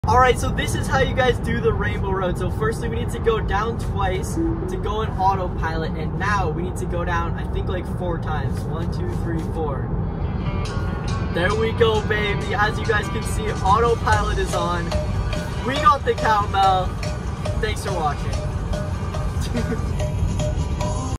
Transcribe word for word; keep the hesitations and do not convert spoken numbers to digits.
Alright, so this is how you guys do the Rainbow Road. So firstly, we need to go down twice to go in autopilot, and now we need to go down, I think, like four times. One, two, three, four. There we go, baby. As you guys can see, autopilot is on. We got the cowbell. Thanks for watching.